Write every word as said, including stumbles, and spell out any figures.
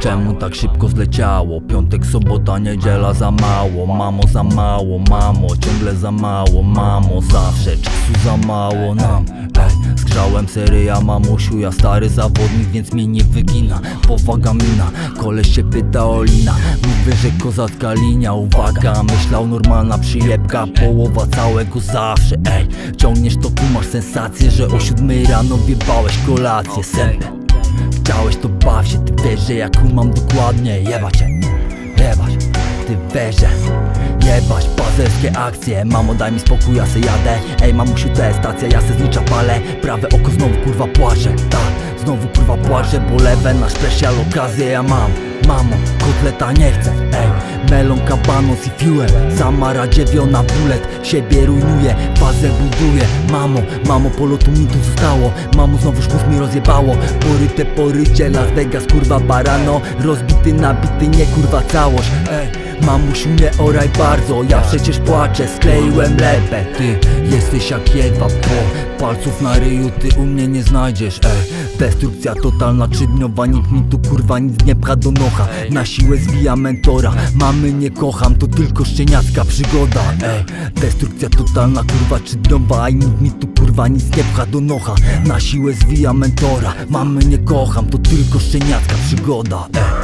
Czemu tak szybko zleciało? Piątek, sobota, niedziela za mało. Mamo, za mało, mamo, ciągle za mało. Mamo, zawsze czasu za mało nam. Ej, zgrzałem seryja, mamusiu, ja stary zawodnik, więc mnie nie wygina. Powaga mina, koleś się pyta o lina. Mówię, że kozacka linia, uwaga, myślał normalna przyjebka. Połowa całego zawsze, ej, ciągniesz to tu masz sensację, że o siódmej rano wjebałeś kolację. Sępę, chciałeś to baw się, ty wiesz, że ja kumam dokładnie. Jebać cię, jebać, ty wiesz, że jebać pazerskie akcje. Mamo, daj mi spokój, ja se jadę. Ej mamusiu, to jest stacja, ja se znicza palę. Prawe oko znowu kurwa płacze, tak, znowu kurwa płacze, bo lewe na special okazję ja mam. Mamo, kotleta nie chcę, ej, melon, kabanos i fuel. Sama radziewiona bullet, siebie rujnuje, fazę buduje. Mamo, mamo, polotu mi tu zostało. Mamo, znowu mózg mi rozjebało. Poryte porycie, Las Vegas, kurwa barano. Rozbity, nabity, nie kurwa całość, ej. Mamusiu, nie oraj bardzo, ja przecież płaczę, skleiłem lepę. Ty jesteś jak jedwab, bo palców na ryju ty u mnie nie znajdziesz, ej. Destrukcja totalna, trzydniowa, nikt mi tu kurwa nic nie pcha do nocha. Na siłę zwija mentora, mamy nie kocham, to tylko szczeniacka przygoda, ej. Destrukcja totalna, kurwa trzydniowa, i nikt mi tu kurwa nic nie pcha do nocha. Na siłę zwija mentora, mamy nie kocham, to tylko szczeniacka przygoda, ej.